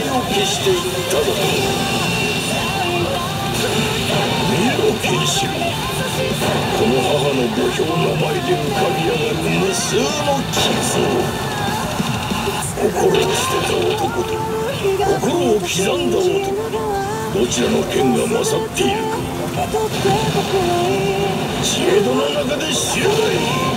を消していったのだ。見ろ剣士、この母の墓標の前で浮かび上がる無数の傷を。心を捨てた男と心を刻んだ男、どちらの剣が勝っているか、知恵度の中で知るがいい。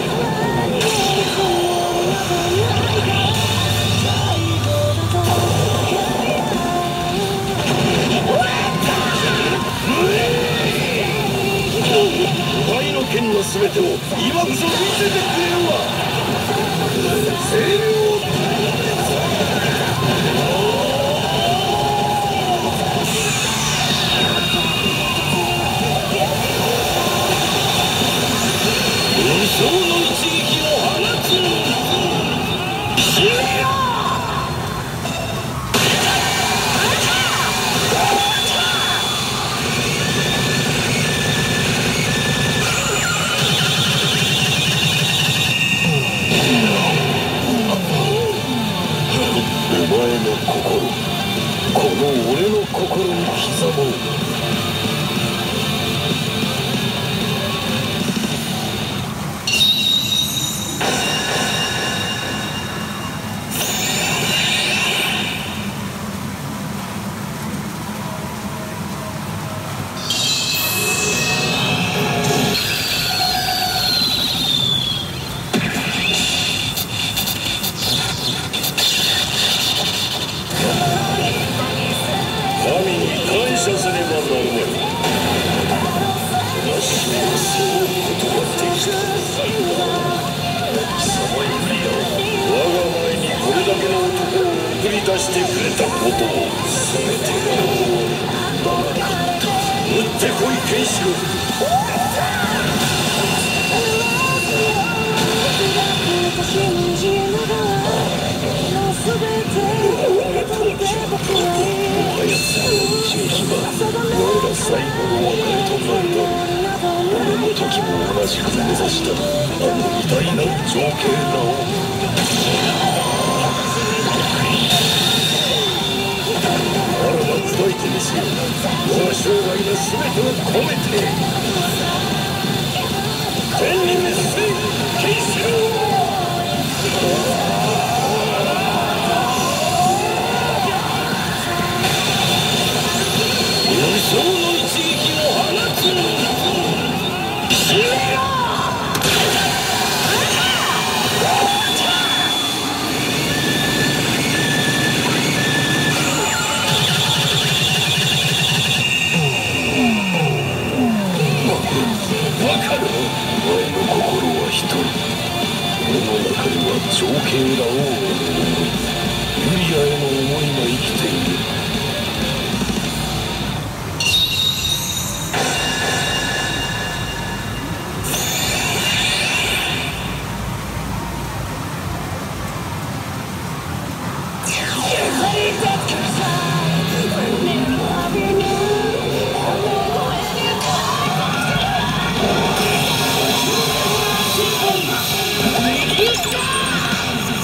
腐敗の剣の全てを今こそ見せてくれるわ。精霊を無双の一撃を放つ。死ねよ。お前の心、この俺の心に刻もう。感謝せねばなるまい。わしはそういうことができた。貴様よりよ、我が前にこれだけの男を送り出してくれたことを全てが長かった。撃ってこい剣士よ。もはやその一撃は我ら最後の別れとなるだろう。俺の時も同じく目指したあの偉大なる情景らを。あらば砕いてみせよ。我が生涯の全てを込めて。天に滅せ剣士よ。無双の一撃を放つ。死ねよ。わかる。お前の心は一人。俺の中には情景ら王の思い、ユリアへの思いが生きている。 Let's go!